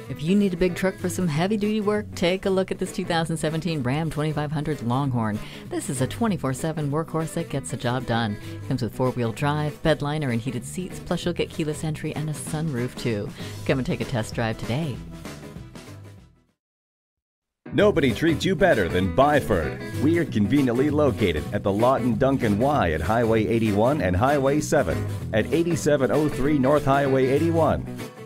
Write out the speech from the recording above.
If you need a big truck for some heavy-duty work, take a look at this 2017 Ram 2500 Longhorn. This is a 24/7 workhorse that gets the job done. Comes with 4-wheel drive, bed liner, and heated seats, plus you'll get keyless entry and a sunroof too. Come and take a test drive today. Nobody treats you better than Byford. We are conveniently located at the Lawton Duncan Y at Highway 81 and Highway 7 at 8703 North Highway 81.